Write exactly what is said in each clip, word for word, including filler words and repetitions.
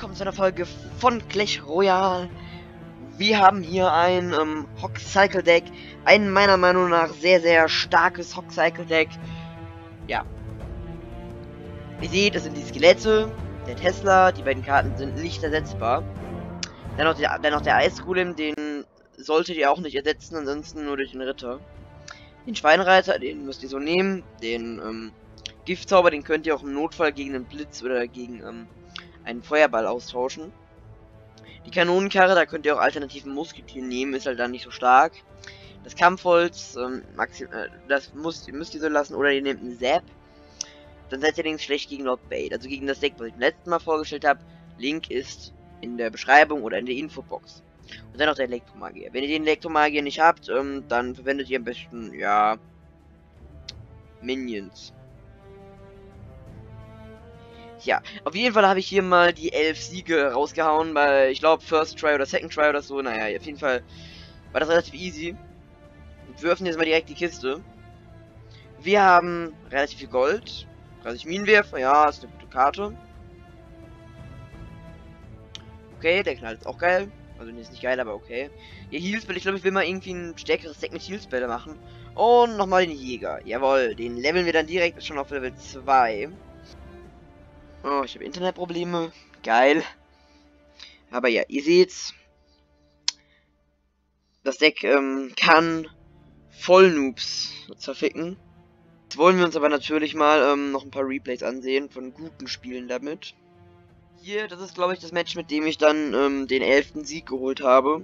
willkommen zu einer Folge von Clash Royale. Wir haben hier ein ähm, Hog-Cycle Deck, ein meiner Meinung nach sehr, sehr starkes Hog-Cycle Deck. Ja. Ihr seht, das sind die Skelette, der Tesla, die beiden Karten sind nicht ersetzbar. Dann noch der, dann noch der Eisgolem, den solltet ihr auch nicht ersetzen, ansonsten nur durch den Ritter. Den Schweinreiter, den müsst ihr so nehmen. Den ähm, Giftzauber, den könnt ihr auch im Notfall gegen einen Blitz oder gegen ähm, einen Feuerball austauschen. Die Kanonenkarre, da könnt ihr auch alternativen Musketier nehmen, ist halt dann nicht so stark. Das Kampfholz, ähm, äh, das müsst, müsst ihr so lassen, oder ihr nehmt einen Zap. Dann seid ihr links schlecht gegen Lord Bait, also gegen das Deck, was ich beim letzten Mal vorgestellt habe. Link ist in der Beschreibung oder in der Infobox. Und dann noch der Elektromagier. Wenn ihr den Elektromagier nicht habt, ähm, dann verwendet ihr am besten, ja, Minions. Ja, auf jeden Fall habe ich hier mal die elf Siege rausgehauen, bei, ich glaube, First Try oder Second Try oder so. Naja, auf jeden Fall war das relativ easy. Wir öffnen jetzt mal direkt die Kiste. Wir haben relativ viel Gold. dreißig Minenwerfer, ja, ist eine gute Karte. Okay, der Knall ist auch geil. Also, nee, ist nicht geil, aber okay. Ja, Healspell, ich glaube, ich will mal irgendwie ein stärkeres Deck mit Healspell machen. Und nochmal den Jäger. Jawohl, den leveln wir dann direkt schon auf Level zwei. Oh, ich habe Internetprobleme. Geil. Aber ja, ihr seht's. Das Deck ähm, kann Vollnoobs zerficken. Jetzt wollen wir uns aber natürlich mal ähm, noch ein paar Replays ansehen von guten Spielen damit. Hier, das ist glaube ich das Match, mit dem ich dann ähm, den elften Sieg geholt habe.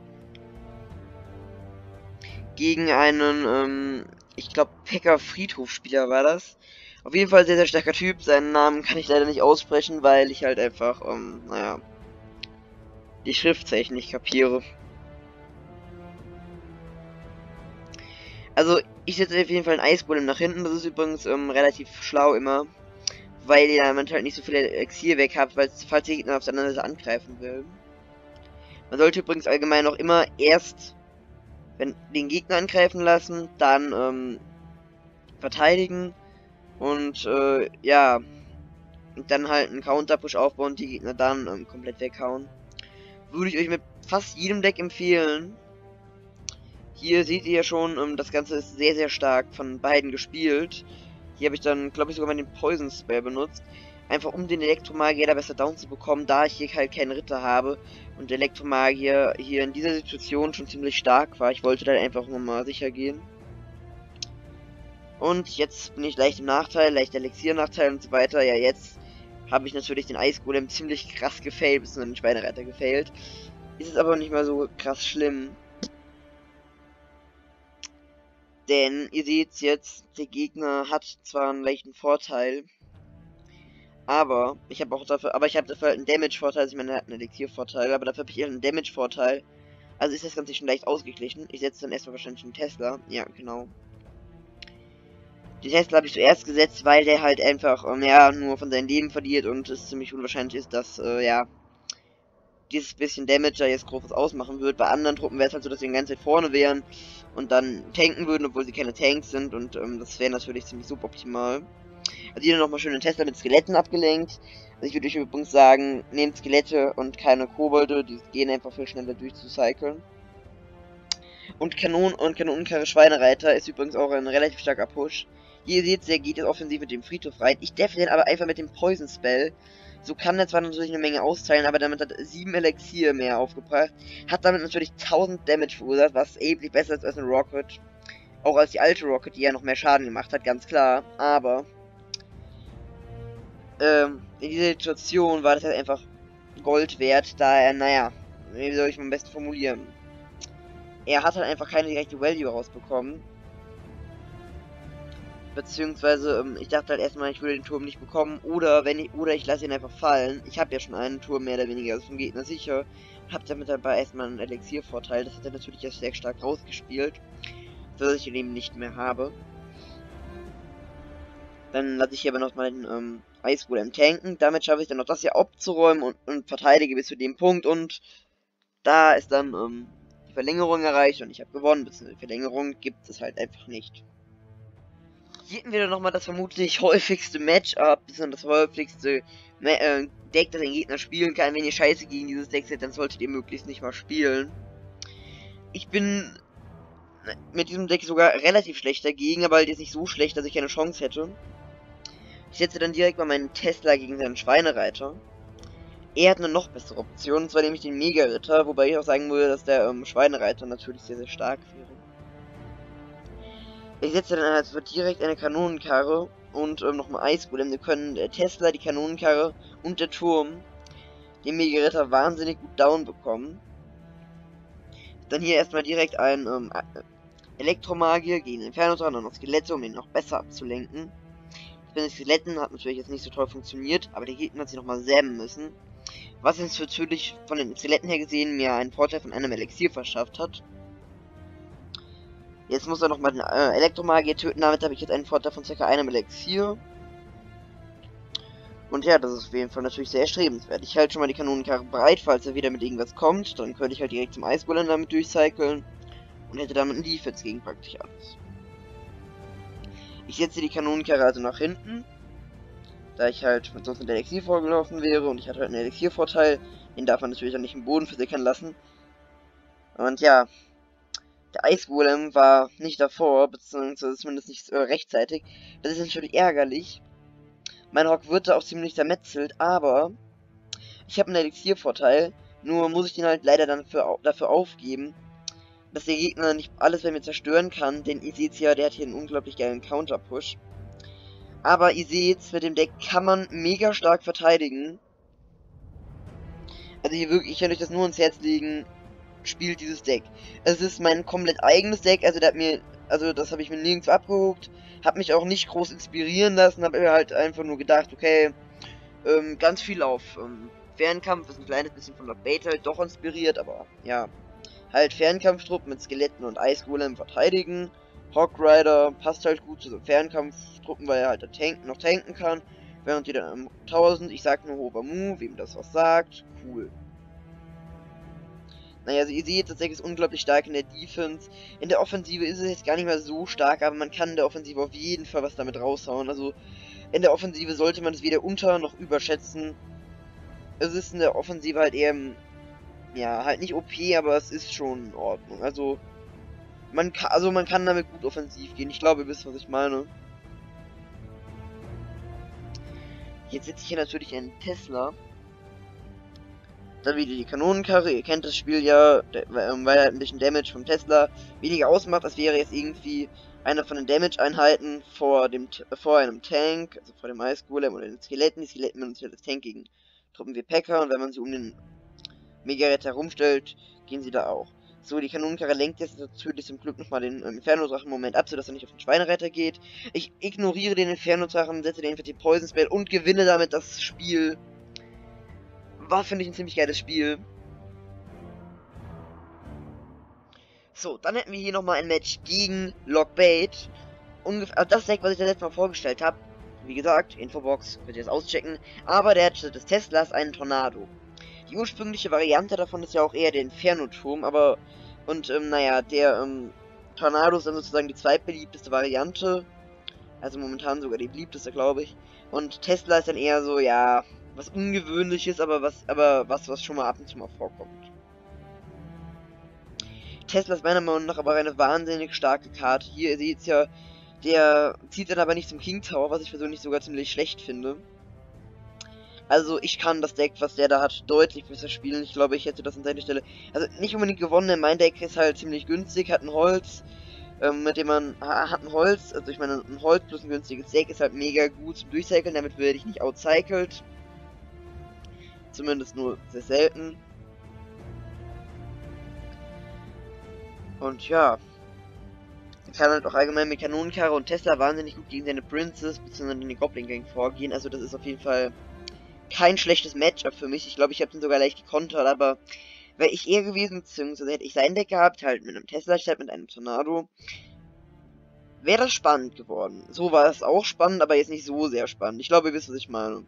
Gegen einen, ähm, ich glaube, Packer Friedhof-Spieler war das. Auf jeden Fall sehr, sehr starker Typ. Seinen Namen kann ich leider nicht aussprechen, weil ich halt einfach, ähm, naja, die Schriftzeichen nicht kapiere. Also, ich setze auf jeden Fall einen Eisgolem nach hinten. Das ist übrigens ähm, relativ schlau immer. Weil ihr damit halt nicht so viel Elixier weg habt, weil falls der Gegner auf der anderen Seite angreifen will. Man sollte übrigens allgemein noch immer erst, wenn den Gegner angreifen lassen, dann ähm, verteidigen. Und äh, ja, und dann halt einen Counter-Push aufbauen und die Gegner dann ähm, komplett weghauen. Würde ich euch mit fast jedem Deck empfehlen. Hier seht ihr ja schon, ähm, das Ganze ist sehr, sehr stark von beiden gespielt. Hier habe ich dann, glaube ich, sogar mal den Poison Spell benutzt. Einfach um den Elektromagier da besser down zu bekommen, da ich hier halt keinen Ritter habe. Und der Elektromagier hier in dieser Situation schon ziemlich stark war. Ich wollte da einfach nur mal sicher gehen. Und jetzt bin ich leicht im Nachteil, leicht Elixier-Nachteil und so weiter. Ja, jetzt habe ich natürlich den Eisgolem ziemlich krass gefailt, bis den Schweinereiter gefailt. Ist es aber nicht mal so krass schlimm. Denn ihr seht jetzt, der Gegner hat zwar einen leichten Vorteil, aber ich habe auch dafür, aber ich habe dafür halt einen Damage-Vorteil, also ich meine, er hat einen Elixier-Vorteil, aber dafür habe ich eher einen Damage-Vorteil. Also ist das Ganze schon leicht ausgeglichen. Ich setze dann erstmal wahrscheinlich einen Tesla. Ja, genau. Den Tesla habe ich zuerst gesetzt, weil der halt einfach, ähm, ja, nur von seinem Leben verliert und es ziemlich unwahrscheinlich ist, dass, äh, ja, dieses bisschen Damage da jetzt großes ausmachen wird. Bei anderen Truppen wäre es halt so, dass sie die ganze Zeit vorne wären und dann tanken würden, obwohl sie keine Tanks sind, und ähm, das wäre natürlich ziemlich suboptimal. Also hier nochmal schön den Tesla mit Skeletten abgelenkt. Also ich würde euch übrigens sagen, nehmt Skelette und keine Kobolde, die gehen einfach viel schneller durchzucyclen. Und Kanon und Kanonenkarre Schweinereiter ist übrigens auch ein relativ starker Push. Hier seht ihr, geht jetzt offensiv mit dem Friedhof rein. Ich deffe den aber einfach mit dem Poison Spell. So kann er zwar natürlich eine Menge austeilen, aber damit hat sieben Elixier mehr aufgebracht. Hat damit natürlich tausend Damage verursacht, was erheblich besser ist als eine Rocket. Auch als die alte Rocket, die ja noch mehr Schaden gemacht hat, ganz klar. Aber ähm, in dieser Situation war das halt einfach Gold wert, da er, naja, wie soll ich am besten formulieren? Er hat halt einfach keine direkte Value rausbekommen. Beziehungsweise, ähm, ich dachte halt erstmal, ich würde den Turm nicht bekommen. Oder wenn ich, oder ich lasse ihn einfach fallen. Ich habe ja schon einen Turm mehr oder weniger, also vom Gegner sicher. Hab damit dabei erstmal einen Elixier-Vorteil. Das hat er natürlich erst sehr stark rausgespielt. Sodass ich ihn eben nicht mehr habe. Dann lasse ich hier aber noch meinen ähm, Eisgolem tanken. Damit schaffe ich dann noch das hier abzuräumen und, und verteidige bis zu dem Punkt. Und da ist dann ähm, die Verlängerung erreicht und ich habe gewonnen. Beziehungsweise die Verlängerung gibt es halt einfach nicht. Hier hätten wir dann nochmal das vermutlich häufigste Matchup, besonders das häufigste Ma äh, Deck, das ein Gegner spielen kann. Wenn ihr Scheiße gegen dieses Deck seid, dann solltet ihr möglichst nicht mal spielen. Ich bin mit diesem Deck sogar relativ schlecht dagegen, aber halt jetzt nicht so schlecht, dass ich keine Chance hätte. Ich setze dann direkt mal meinen Tesla gegen seinen Schweinereiter. Er hat eine noch bessere Option, und zwar nämlich den Mega-Ritter, wobei ich auch sagen würde, dass der ähm, Schweinereiter natürlich sehr, sehr stark wäre. Ich setze dann also direkt eine Kanonenkarre und ähm, nochmal Eisgolem. Wir können äh, Tesla, die Kanonenkarre und der Turm den Mega-Ritter wahnsinnig gut down bekommen. Dann hier erstmal direkt ein ähm, Elektromagier gegen den Inferno-Drachen und noch Skelette, um ihn noch besser abzulenken. Das bei den Skeletten hat natürlich jetzt nicht so toll funktioniert, aber der Gegner hat sich nochmal säben müssen. Was uns natürlich von den Skeletten her gesehen mir einen Vorteil von einem Elixier verschafft hat. Jetzt muss er nochmal den äh, Elektromagier töten, damit habe ich jetzt einen Vorteil von ca. einem Elixier. Und ja, das ist auf jeden Fall natürlich sehr erstrebenswert. Ich halte schon mal die Kanonenkarre bereit, falls er wieder mit irgendwas kommt. Dann könnte ich halt direkt zum Eisgolem damit durchcyclen. Und hätte damit einen Defense gegen praktisch alles. Ich setze die Kanonenkarre also nach hinten. Da ich halt sonst mit Elixier vorgelaufen wäre und ich hatte halt einen Elixier-Vorteil. Den darf man natürlich auch nicht im Boden versickern lassen. Und ja, der Eisgolem war nicht davor, beziehungsweise zumindest nicht äh, rechtzeitig. Das ist natürlich ärgerlich. Mein Rock wird da auch ziemlich zermetzelt, aber ich habe einen Elixier-Vorteil. Nur muss ich den halt leider dann für, dafür aufgeben, dass der Gegner nicht alles bei mir zerstören kann, denn ihr seht ja, der hat hier einen unglaublich geilen Counter-Push. Aber ihr seht, mit dem Deck kann man mega stark verteidigen. Also hier wirklich, ich kann euch das nur ins Herz legen, spielt dieses Deck. Es ist mein komplett eigenes Deck, also der hat mir, also das habe ich mir nirgendwo abgeguckt, habe mich auch nicht groß inspirieren lassen, habe mir halt einfach nur gedacht, okay, ähm, ganz viel auf ähm, Fernkampf, ist ein kleines bisschen von Lord Bait halt doch inspiriert, aber ja, halt Fernkampftruppen mit Skeletten und Eisgolem verteidigen. Hawk Rider passt halt gut zu so Fernkampftruppen, weil er halt tank noch tanken kann, während die dann im tausend, ich sag nur Hobamu, wem das was sagt, cool. Naja, also ihr seht, das Deck ist unglaublich stark in der Defense. In der Offensive ist es jetzt gar nicht mehr so stark, aber man kann in der Offensive auf jeden Fall was damit raushauen. Also in der Offensive sollte man es weder unter- noch überschätzen. Es ist in der Offensive halt eher, ja, halt nicht O P, aber es ist schon in Ordnung. Also man kann, also man kann damit gut offensiv gehen. Ich glaube, ihr wisst, was ich meine. Jetzt setze ich hier natürlich einen Tesla. Dann wieder die Kanonenkarre, ihr kennt das Spiel ja, weil er ein bisschen Damage vom Tesla weniger ausmacht, als wäre jetzt irgendwie einer von den Damage-Einheiten vor dem vor einem Tank, also vor dem Eisgolem oder den Skeletten. Die Skeletten benutzen das Tank gegen Truppen wie P.E.K.K.A. und wenn man sie um den Mega-Ritter herumstellt, gehen sie da auch. So, die Kanonenkarre lenkt jetzt natürlich zum Glück nochmal den ähm, Inferno-Drachen-Moment ab, sodass er nicht auf den Schweinereiter geht. Ich ignoriere den Inferno-Drachen, setze den für die Poison Spell und gewinne damit das Spiel. War, finde ich, ein ziemlich geiles Spiel. So, dann hätten wir hier nochmal ein Match gegen Lord Bait. Ungefähr, also das Deck, was ich das letzte Mal vorgestellt habe. Wie gesagt, Infobox, könnt ihr das auschecken. Aber der hat statt des Teslas einen Tornado. Die ursprüngliche Variante davon ist ja auch eher der Inferno-Turm, aber, und, ähm, naja, der, ähm, Tornado ist dann sozusagen die zweitbeliebteste Variante. Also momentan sogar die beliebteste, glaube ich. Und Tesla ist dann eher so, ja, was Ungewöhnliches, aber was, aber was, was schon mal ab und zu mal vorkommt. Tesla ist meiner Meinung nach aber eine wahnsinnig starke Karte. Hier, ihr seht ja, der zieht dann aber nicht zum King Tower, was ich persönlich sogar ziemlich schlecht finde. Also ich kann das Deck, was der da hat, deutlich besser spielen. Ich glaube, ich hätte das an seiner Stelle, also nicht unbedingt gewonnen, denn mein Deck ist halt ziemlich günstig, hat ein Holz, ähm, mit dem man, hat ein Holz, also ich meine, ein Holz plus ein günstiges Deck ist halt mega gut zum Durchcyclen, damit werde ich nicht outcycled. Zumindest nur sehr selten. Und ja, kann halt auch allgemein mit Kanonenkarre und Tesla wahnsinnig gut gegen seine Princess bzw. den Goblin Gang vorgehen. Also das ist auf jeden Fall kein schlechtes Matchup für mich. Ich glaube, ich habe den sogar leicht gekontert, aber wäre ich eher gewesen, beziehungsweise hätte ich sein Deck gehabt, halt mit einem Tesla statt mit einem Tornado, wäre das spannend geworden. So war es auch spannend, aber jetzt nicht so sehr spannend. Ich glaube, ihr wisst, was ich meine.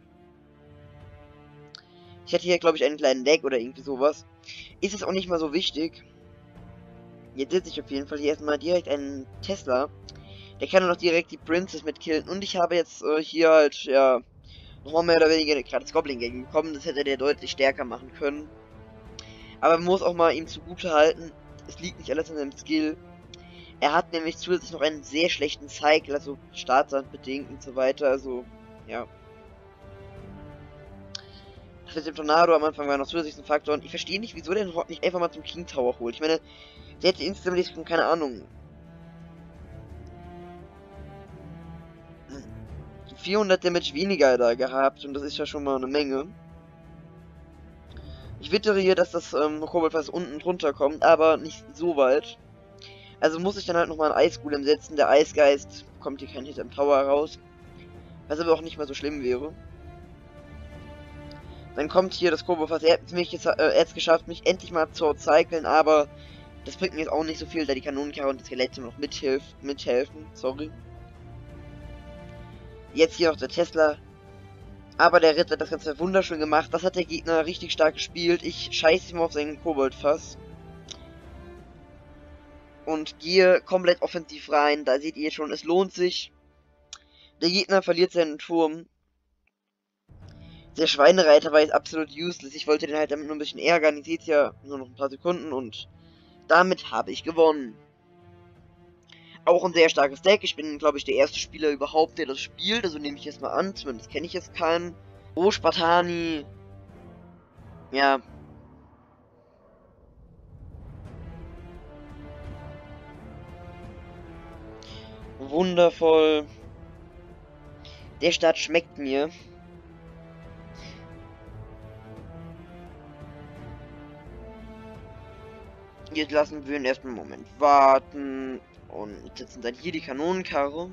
Ich hätte hier, glaube ich, einen kleinen Deck oder irgendwie sowas. Ist es auch nicht mal so wichtig. Jetzt setze ich auf jeden Fall hier erstmal direkt einen Tesla. Der kann dann noch direkt die Princess mitkillen. Und ich habe jetzt äh, hier halt, ja, nochmal mehr oder weniger gerade das Goblin Gang bekommen. Das hätte der deutlich stärker machen können. Aber man muss auch mal ihm zugute halten, es liegt nicht alles an seinem Skill. Er hat nämlich zusätzlich noch einen sehr schlechten Cycle, also Startsand bedingt und so weiter, also, ja. Das mit dem Tornado am Anfang war noch zusätzlich ein Faktor und ich verstehe nicht, wieso der den Hort nicht einfach mal zum King Tower holt. Ich meine, der hätte instant, keine Ahnung, vierhundert Damage weniger da gehabt und das ist ja schon mal eine Menge. Ich wittere hier, dass das ähm, Koboldfass unten drunter kommt, aber nicht so weit. Also muss ich dann halt nochmal einen Eisgolem setzen. Der Eisgeist bekommt hier keinen Hit am Tower raus. Was aber auch nicht mal so schlimm wäre. Dann kommt hier das Koboldfass. Er hat mich jetzt, äh, jetzt geschafft, mich endlich mal zu cyclen, aber das bringt mir jetzt auch nicht so viel, da die Kanonenkarre und das Skelett noch mithilf mithelfen. Sorry. Jetzt hier noch der Tesla. Aber der Ritter hat das Ganze wunderschön gemacht. Das hat der Gegner richtig stark gespielt. Ich scheiße mal auf seinen Koboldfass. Und gehe komplett offensiv rein. Da seht ihr schon, es lohnt sich. Der Gegner verliert seinen Turm. Der Schweinereiter war jetzt absolut useless. Ich wollte den halt damit nur ein bisschen ärgern. Ihr seht ja, nur noch ein paar Sekunden. Und damit habe ich gewonnen. Auch ein sehr starkes Deck. Ich bin, glaube ich, der erste Spieler überhaupt, der das spielt. Also nehme ich jetzt mal an. Zumindest kenne ich jetzt keinen. Oh, Spartani. Ja. Wundervoll. Der Start schmeckt mir. Jetzt lassen wir ihn erstmal einen Moment warten. Und setzen dann hier die Kanonenkarre.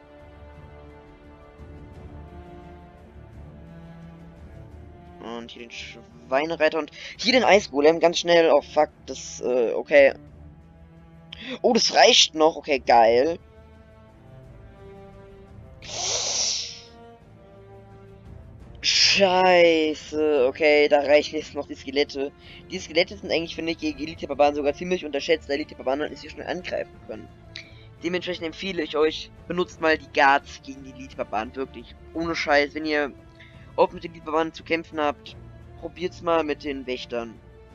Und hier den Schweinereiter und hier den Eisgolem. Ganz schnell. Oh fuck, das, äh, okay. Oh, das reicht noch. Okay, geil. Scheiße. Okay, da reichen jetzt noch die Skelette. Die Skelette sind eigentlich, finde ich, gegen Elite-Barbaren sogar ziemlich unterschätzt, da Elite-Barbaren halt nicht so schnell angreifen können. Dementsprechend empfehle ich euch, benutzt mal die Guards gegen die Elite-Barbaren. Wirklich. Ohne Scheiß. Wenn ihr auch mit den Elite-Barbaren zu kämpfen habt, probiert's mal mit den Wächtern.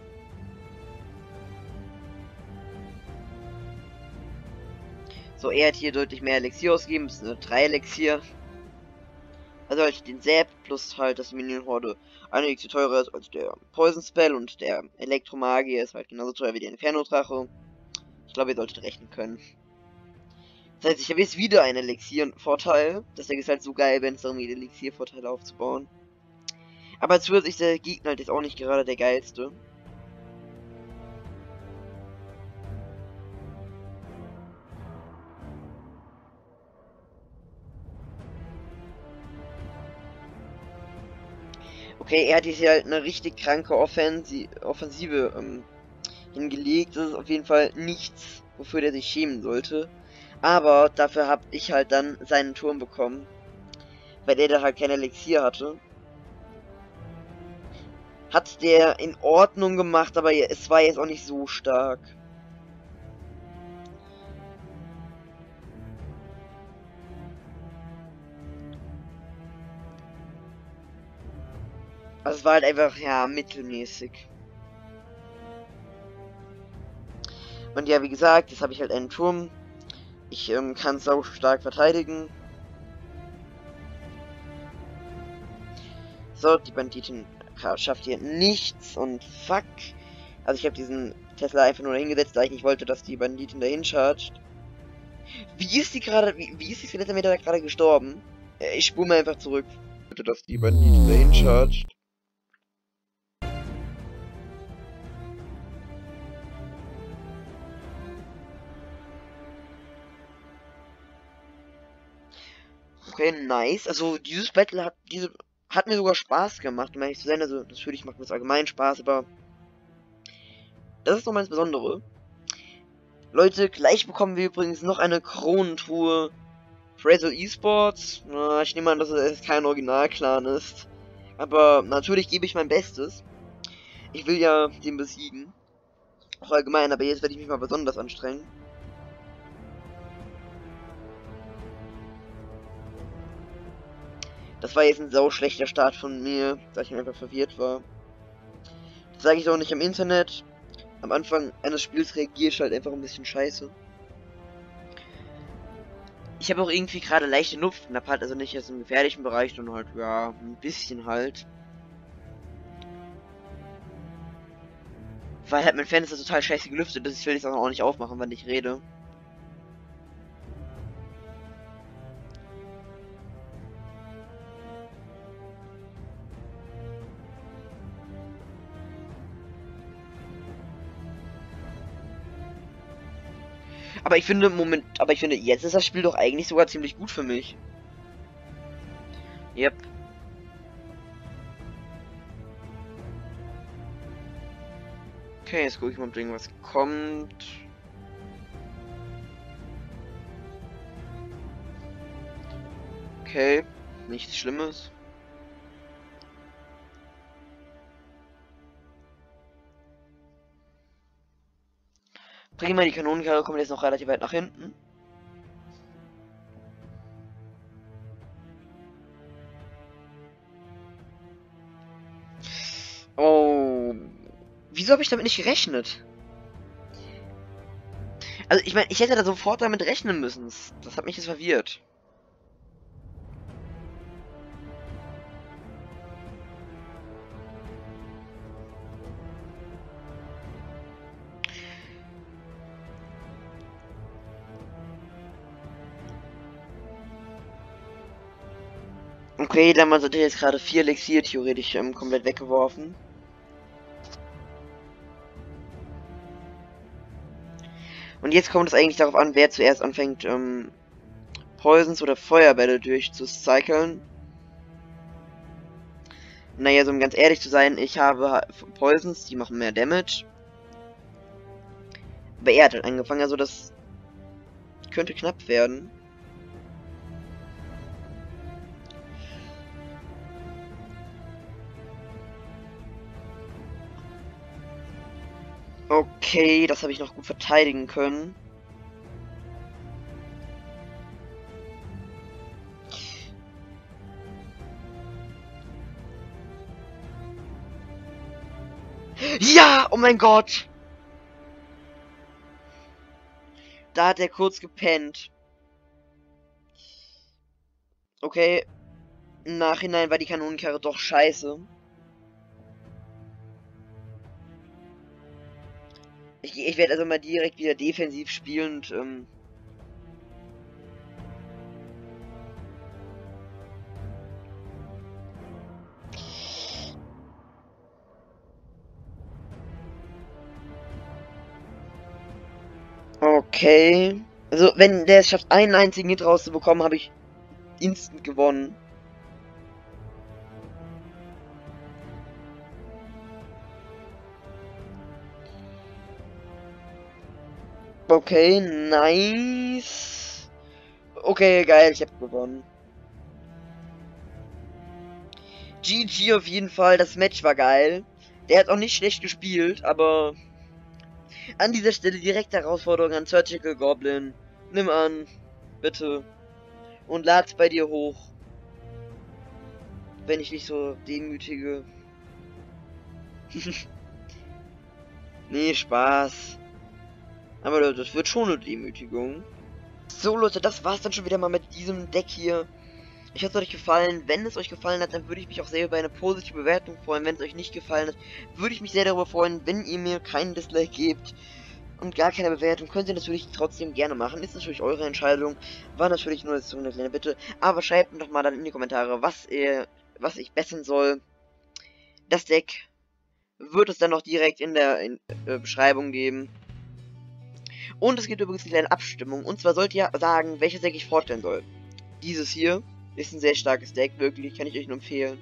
So, er hat hier deutlich mehr Elixier ausgegeben. Das ist eine drei Elixier. Also halt den Zap plus halt das Minion Horde einiges zu teurer ist als der Poison Spell und der Elektromagier ist halt genauso teuer wie der Inferno Drache. Ich glaube, ihr solltet rechnen können. Das heißt, ich habe jetzt wieder einen Elixier-Vorteil. Das Deck ist halt so geil, wenn es darum geht, Elixier-Vorteile aufzubauen. Aber zusätzlich ist der Gegner halt jetzt auch nicht gerade der geilste. Okay, er hat jetzt hier halt eine richtig kranke Offensi Offensive ähm, hingelegt. Das ist auf jeden Fall nichts, wofür der sich schämen sollte. Aber dafür habe ich halt dann seinen Turm bekommen. Weil der da halt kein Elixier hatte. Hat der in Ordnung gemacht, aber es war jetzt auch nicht so stark. Also es war halt einfach, ja, mittelmäßig. Und ja, wie gesagt, jetzt habe ich halt einen Turm. Ich ähm, kann sau stark verteidigen. So, die Banditin schafft hier nichts und fuck. Also ich habe diesen Tesla einfach nur hingesetzt, da ich nicht wollte, dass die Banditin dahin chargt. Wie ist die gerade, wie, wie ist die Skelettmeter da gerade gestorben? Äh, ich spule mal einfach zurück. Bitte, dass die Banditin dahin chargt. Okay, nice. Also dieses Battle hat diese hat mir sogar Spaß gemacht, um ehrlich zu sein. Also natürlich macht mir das allgemein Spaß, aber das ist nochmal das Besondere. Leute, gleich bekommen wir übrigens noch eine Kronentruhe. Fraser Esports. Na, ich nehme an, dass es kein Original-Clan ist. Aber natürlich gebe ich mein Bestes. Ich will ja den besiegen. Auch allgemein, aber jetzt werde ich mich mal besonders anstrengen. das war jetzt ein sau schlechter Start von mir, da ich einfach verwirrt war. Das sage ich auch nicht im Internet. Am Anfang eines Spiels reagiere ich halt einfach ein bisschen scheiße. Ich habe auch irgendwie gerade leichte Luftschnappheit, halt also nicht erst im gefährlichen Bereich, sondern halt, ja, ein bisschen halt. Weil halt mein Fenster total scheiße gelüftet ist, ich will es auch nicht aufmachen, wenn ich rede. Aber ich finde, Moment, aber ich finde, jetzt ist das Spiel doch eigentlich sogar ziemlich gut für mich. Yep. Okay, jetzt gucke ich mal, ob irgendwas kommt. Okay, nichts Schlimmes. Prima, die Kanonenkarre kommt jetzt noch relativ weit nach hinten. Oh. Wieso habe ich damit nicht gerechnet? Also ich meine, ich hätte da sofort damit rechnen müssen. Das hat mich jetzt verwirrt. Okay, dann hat er jetzt gerade vier Elixier theoretisch ähm, komplett weggeworfen. Und jetzt kommt es eigentlich darauf an, wer zuerst anfängt, ähm, Poisons oder Feuerbälle durchzucyclen. Naja, so um ganz ehrlich zu sein, ich habe Poisons, die machen mehr Damage. Aber er hat halt angefangen, also das könnte knapp werden. Okay, das habe ich noch gut verteidigen können. Ja, oh mein Gott! Da hat er kurz gepennt. Okay, im Nachhinein war die Kanonenkarre doch scheiße. Ich, ich werde also mal direkt wieder defensiv spielen und, ähm... Okay. Also, wenn der es schafft, einen einzigen Hit rauszubekommen, habe ich instant gewonnen. Okay, nice. Okay, geil, ich habe gewonnen. G G auf jeden Fall, das Match war geil. Der hat auch nicht schlecht gespielt, aber an dieser Stelle direkte Herausforderung an Surgical Goblin. Nimm an, bitte. Und lad's bei dir hoch. Wenn ich nicht so demütige. Nee, Spaß. Aber das wird schon eine Demütigung. So Leute, das war's dann schon wieder mal mit diesem Deck hier. Ich hoffe, es hat euch gefallen. Wenn es euch gefallen hat, dann würde ich mich auch sehr über eine positive Bewertung freuen. Wenn es euch nicht gefallen hat, würde ich mich sehr darüber freuen, wenn ihr mir keinen Dislike gebt. Und gar keine Bewertung. Könnt ihr natürlich trotzdem gerne machen. Ist natürlich eure Entscheidung. War natürlich nur so eine kleine Bitte. Aber schreibt mir doch mal dann in die Kommentare, was ihr, was ich bessern soll. Das Deck wird es dann noch direkt in der in, äh, Beschreibung geben. Und es gibt übrigens eine kleine Abstimmung. Und zwar sollt ihr sagen, welches Deck ich vorstellen soll. Dieses hier ist ein sehr starkes Deck, wirklich, kann ich euch nur empfehlen.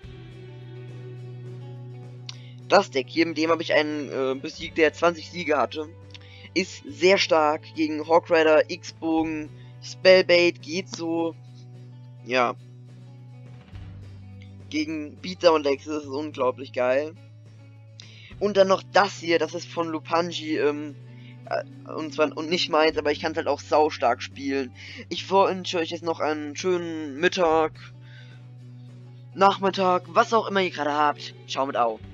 Das Deck hier, mit dem habe ich einen äh, besiegt, der zwanzig Siege hatte, ist sehr stark gegen Hawk Rider, X-Bogen, Spellbait, geht so. Ja. Gegen Beatdown Decks ist es unglaublich geil. Und dann noch das hier, das ist von Lupanji, ähm, und zwar und nicht meins, aber ich kann es halt auch saustark spielen. Ich wünsche euch jetzt noch einen schönen Mittag Nachmittag, was auch immer ihr gerade habt. Ciao mit Au.